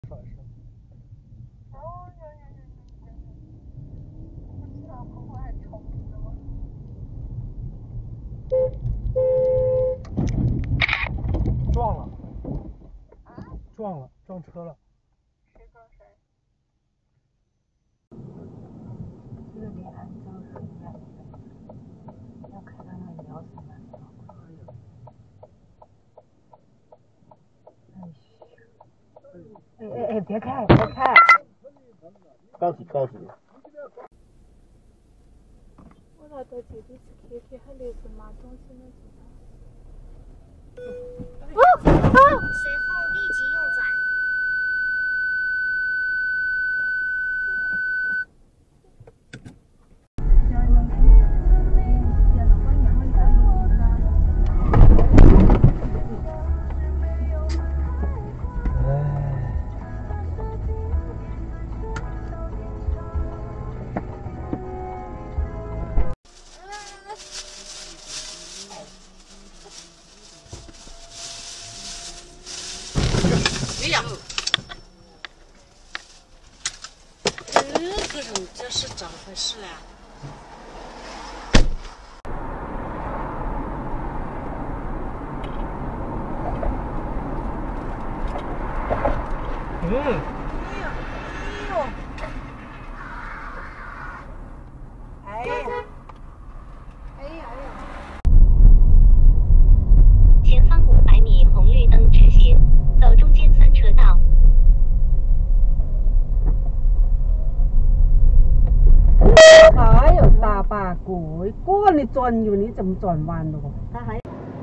算是。 哦，有，不知道会不会还重的吗？ 撞了。 啊？ 撞车了。 谁撞谁？ 这里安州人员要看他们聊什么。哎，别开！ 高级。 我老在这里吃 KK 还留着买东西呢。随后立即右转。 哎呀，个人这是怎么回事啊？ 前方500米红绿灯直行，走中间3车道。 还有大把过你转悠，你怎么转弯的？他还。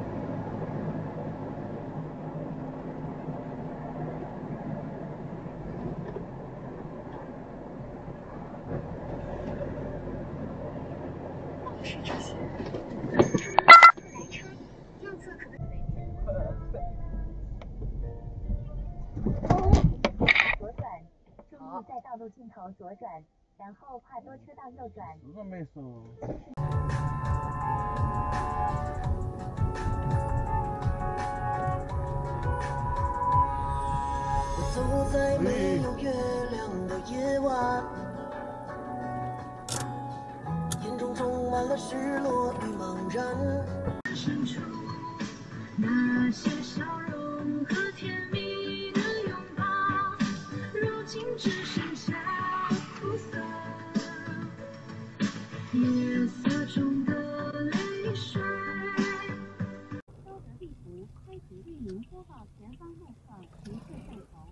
左转，注意在道路尽头左转，然后跨多车道右转。 这个没收。 我走在没有月亮的夜晚，眼中充满了失落与茫然。深处那些笑容和甜蜜的拥抱，如今只剩下苦涩。夜色中的泪水。 搜着地图，开启绿名播报前方路况提示线头。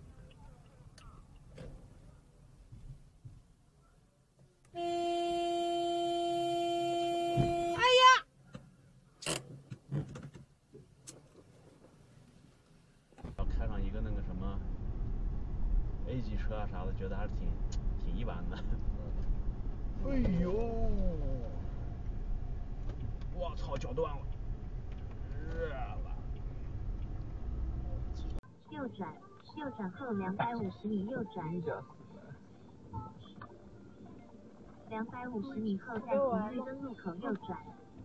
开上一个那个什么 A 级车啊啥的，觉得还是挺一般的。 哎呦！我操，脚断了！热了。 右转后250米右转。250米后在红绿灯路口右转。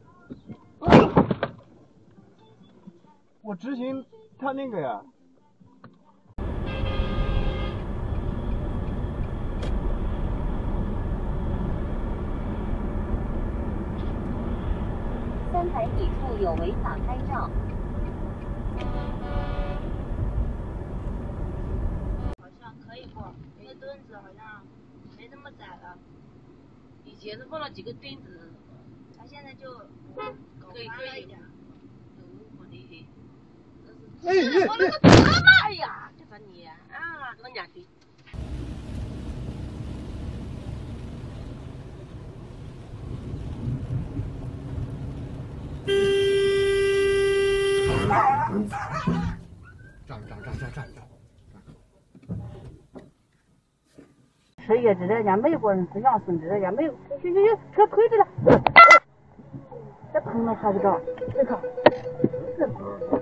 我执行他那个呀。 300米处有违法拍照。 好像可以过，那墩子好像没那么窄了。以前是放了几个墩子，它现在就可以一点。我那个他妈呀！就说你啊，这个娘的。 站！ 吃也知道人家美国人是养生的，人家美车推着了，再碰了拍不着，这个。